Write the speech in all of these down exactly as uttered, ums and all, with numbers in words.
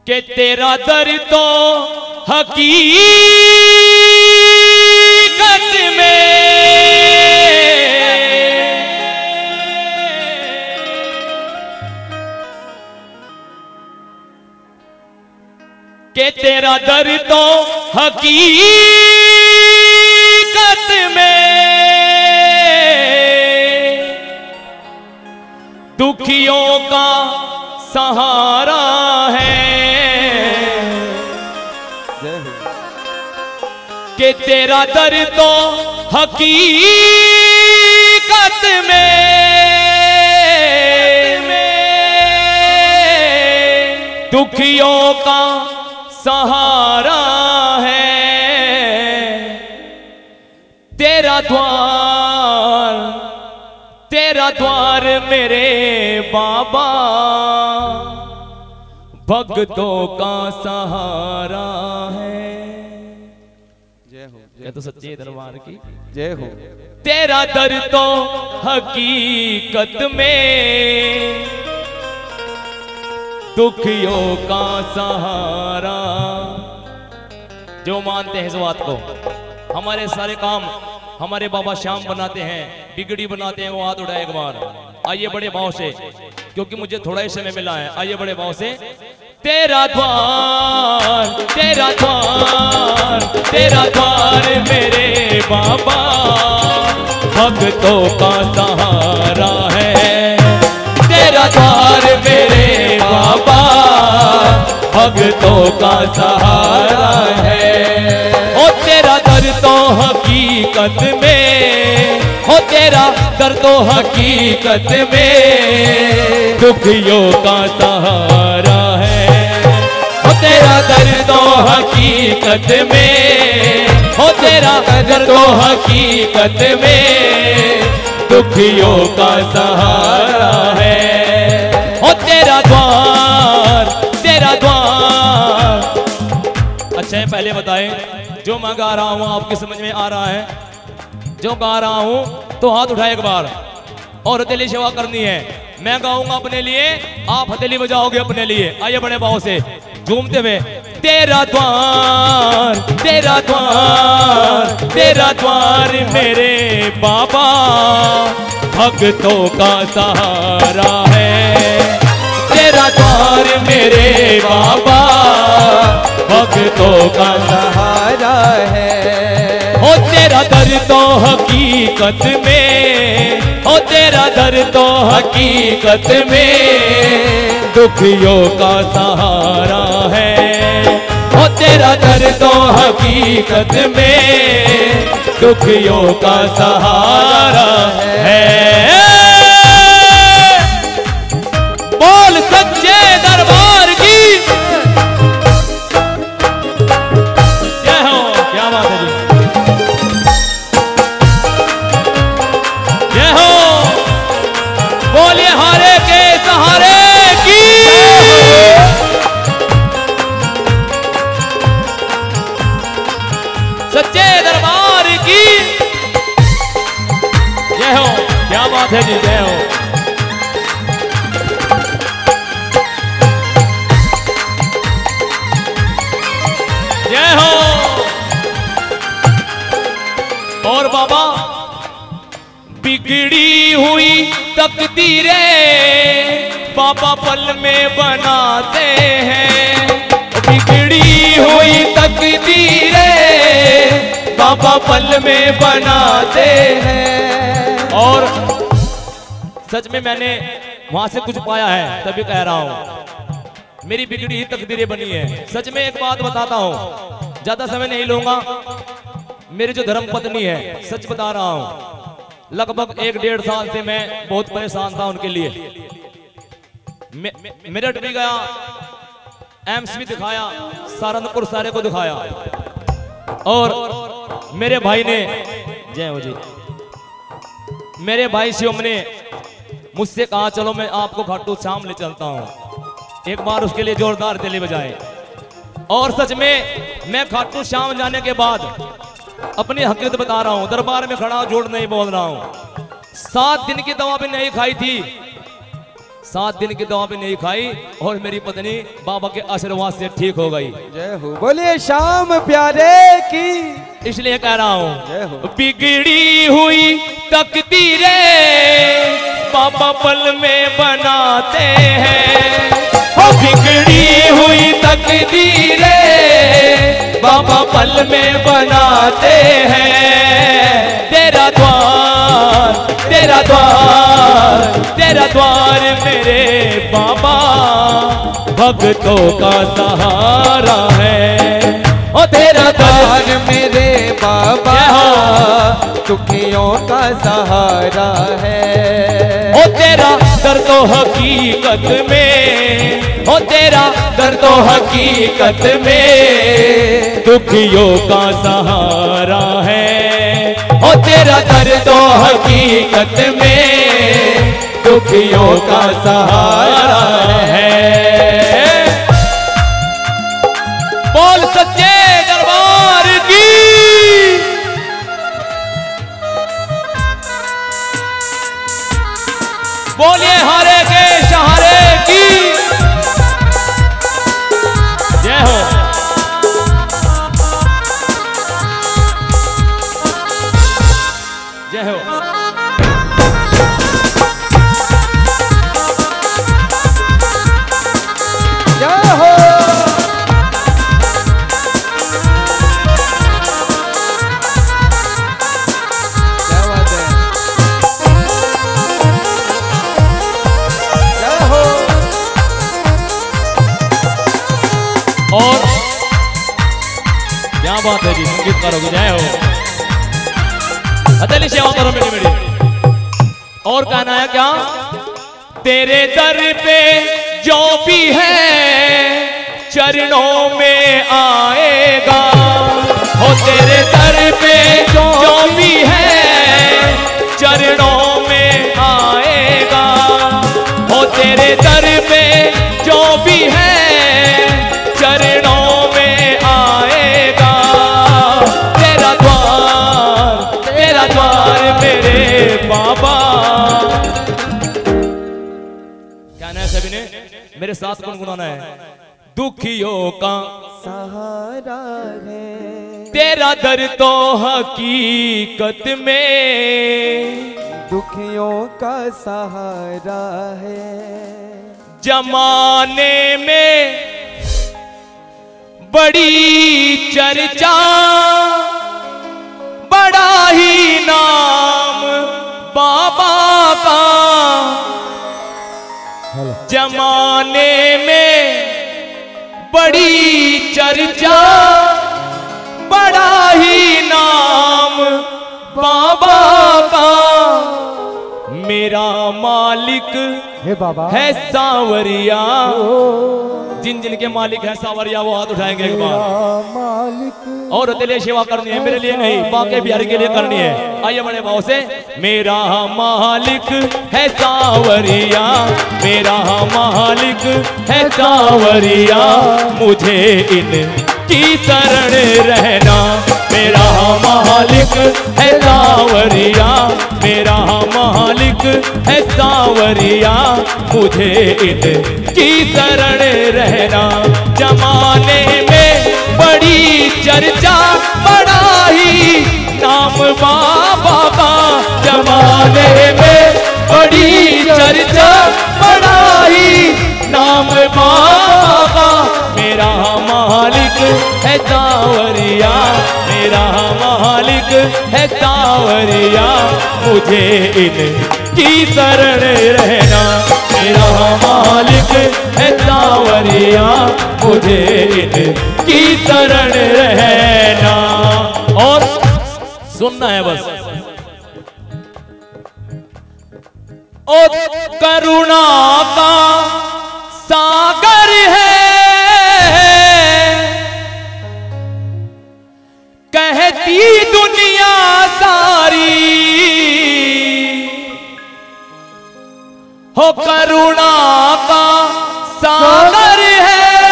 कि तेरा दर तो हकीकत में कि तेरा दर तो हकीकत में दुखियों का सहारा है कि तेरा दर तो हकीकत में दुखियों का सहारा है। तेरा द्वार तेरा द्वार मेरे बाबा भक्तों का सहारा है। जय हो। ये तो सच्चे दरबार की जय हो। तेरा दर तो हकीकत में दुखियों का सहारा। जो मानते हैं इस बात को, हमारे सारे काम हमारे बाबा श्याम बनाते हैं, बिगड़ी बनाते हैं, वो हाथ उठाए एक बार। आइए बड़े भाव से, क्योंकि मुझे थोड़ा ही समय मिला है। आइए बड़े भाव से। तेरा द्वार तेरा द्वार तेरा द्वार मेरे बाबा भक्तों का सहारा है। तेरा द्वार मेरे बाबा भक्तों का सहारा है। ओ तेरा दर तो हकीकत में हो तेरा दर तो हकीकत में दुखियों का सहारा है। हो तेरा दर तो हकीकत में हो तेरा दर तो हकीकत में दुखियों का सहारा है। हो तेरा द्वार तेरा द्वार। अच्छा है, पहले बताएं जो मैं गा रहा हूं आपकी समझ में आ रहा है? जो गा रहा हूं तो हाथ उठाए एक बार। और हथेली सेवा करनी है। मैं गाऊंगा अपने लिए, आप हथेली बजाओगे अपने लिए। आइए बड़े भाव से झूमते हुए। तेरा द्वार तेरा द्वार तेरा द्वार मेरे बाबा भक्तों का सहारा है। तेरा द्वार मेरे बाबा भक्तों का सहारा है। हो तेरा दर तो हकीकत में हो तेरा दर तो हकीकत में दुखियों का सहारा है। हो तेरा दर तो हकीकत में दुखियों का सहारा है। बोल सच्चे दरबार की जय हो। क्या बात है जी, जय हो। बोलिए हारे के सहारे की। सच्चे दरबार की जय हो। क्या बात है जी, जय हो। जय हो। और बाबा बिगड़ी हुई तकदीरें बाबा पल में बनाते हैं। बिगड़ी हुई तकदीरें बाबा पल में बनाते हैं। और सच में मैंने वहां से कुछ पाया है, तभी कह रहा हूं मेरी बिगड़ी ही तकदीरें बनी है। सच में एक बात बताता हूं, ज्यादा समय नहीं लूंगा। मेरी जो धर्म पत्नी है, सच बता रहा हूं, लगभग एक डेढ़ साल से मैं बहुत परेशान था उनके लिए। मे, मेरठ भी गया, एम्स भी दिखाया, सहारनपुर सारे को दिखाया। और मेरे भाई ने, जय हो जी, मेरे भाई शिवम ने मुझसे कहा चलो मैं आपको खाटू श्याम ले चलता हूं। एक बार उसके लिए जोरदार ताली बजाएं। और सच में मैं खाटू श्याम जाने के बाद अपनी हकीकत बता रहा हूं, दरबार में खड़ा झूठ नहीं बोल रहा हूं। सात दिन की दवा भी नहीं खाई थी। सात दिन की दवा भी नहीं खाई और मेरी पत्नी बाबा के आशीर्वाद से ठीक हो गई। जय हो। बोलिए श्याम प्यारे की। इसलिए कह रहा हूँ जय हो। बिगड़ी हुई तकदीरें बाबा पल में बनाते हैं। हो बिगड़ी हुई तकदीरें बाबा पल में बनाते हैं। तेरा द्वार तेरा द्वार तेरा द्वार मेरे बाबा भक्तों का सहारा है। ओ तेरा द्वार मेरे बाबा दुखियों का सहारा है। ओ तेरा दर तो हकीकत में ओ तेरा दर तो हकीकत में दुखियों का सहारा है। ओ तेरा दर तो हकीकत में दुखियों का सहारा है। बोल सच्चे दरबार की। बोलिए हरे के सहारे की जय हो। जय हो। जय हो। क्या बात है। जय हो। और क्या बात है जी, संगीत करोगे। जय हो। हथेली सेवा करो मेरी मेरी। और कहना है क्या, तेरे दर पे जो भी है चरणों में आएगा। हो तेरे दर पे जो भी है चरणों में आएगा। हो तेरे दर पे जो भी है चरणों में आएगा। तेरा द्वार तेरा द्वार मेरे बाबा। क्या है सभी ने मेरे साथ गुनगुनाना है। दुखियों का सहारा है तेरा दर तो हकीकत में दुखियों का सहारा है। जमाने में बड़ी चर्चा बड़ा ही नाम बाबा का। जमाने में बड़ी चर्चा बड़ा ही नाम बाबा का। मेरा मालिक हे बाबा है सावरिया। जिन जिन के मालिक है सावरिया वो हाथ उठाएंगे एक बार। मालिक और तेरे सेवा करनी है, मेरे लिए नहीं, बाके बिहारी के लिए करनी है। आइए बड़े भाव से। मेरा मालिक है सावरिया मेरा मालिक है सावरिया। मुझे इन की शरण रहना। मेरा मालिक है सावरिया मेरा मालिक है सावरिया। मुझे इन की शरण रहना। जमाने में बड़ी चर्चा बड़ा ही नाम बाबा का। जमाने में बड़ी चर्चा बड़ा ही नाम बाबा का। मेरा मालिक है सावरिया मेरा मालिक है सावरिया। मुझे इन की शरण रहना। मेरा मालिक है सावरिया मुझे इन की शरण रहना। और सुनना है बस। ओ करुणा का सागर है कहती दुनिया सारी। हो करुणा का सागर है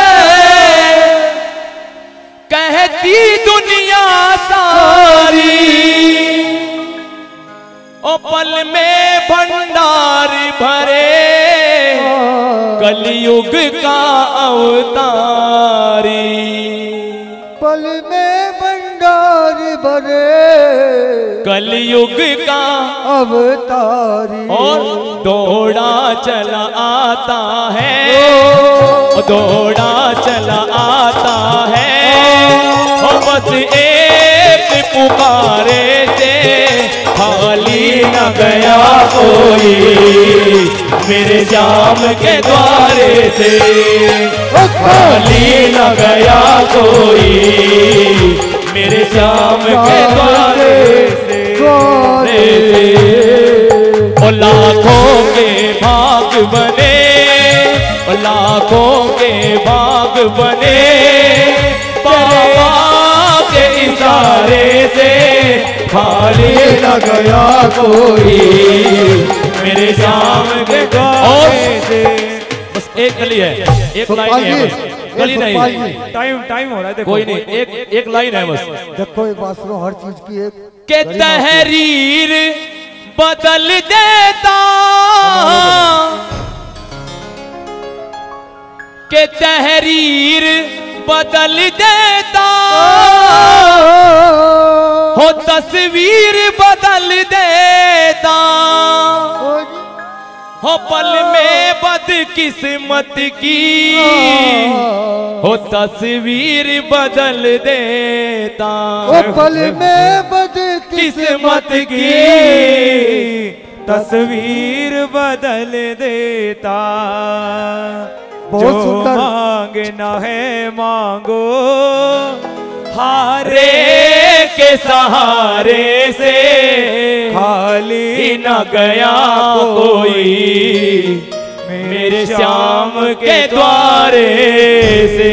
कहती दुनिया सारी। ओ पल में भंडार भरे पल में भंडार भरे कलयुग का अवतारी और दौड़ा चला आता है, दौड़ा चला आता है, और बस एक पुकारे से खाली न गया कोई मेरे श्याम के द्वारे से, खाली न गया कोई मेरे श्याम के द्वारे से, और लाखों के भाग बने, और लाखों के भाग बने बाबा के इशारे से, खाली न गया कोई मेरे श्याम के द्वारे से। बस एक गली है, एक लाइन है बस, गली नहीं, टाइम टाइम हो रहा है देखो। कोई नहीं, एक एक लाइन है बस। देखो एक बात सुनो, हर चीज की एक के तहरीर बदल देता, के तहरीर बदल देता, हो तस्वीर बदल देता, हो पल में बदकिस्मत की, हो तस्वीर बदल देता, ओ पल में बदकिस्मत की तस्वीर बदल देता। बहुत जो सुंदर। मांगना है मांगो, हारे के सहारे से खाली न गया कोई मेरे श्याम के द्वारे से,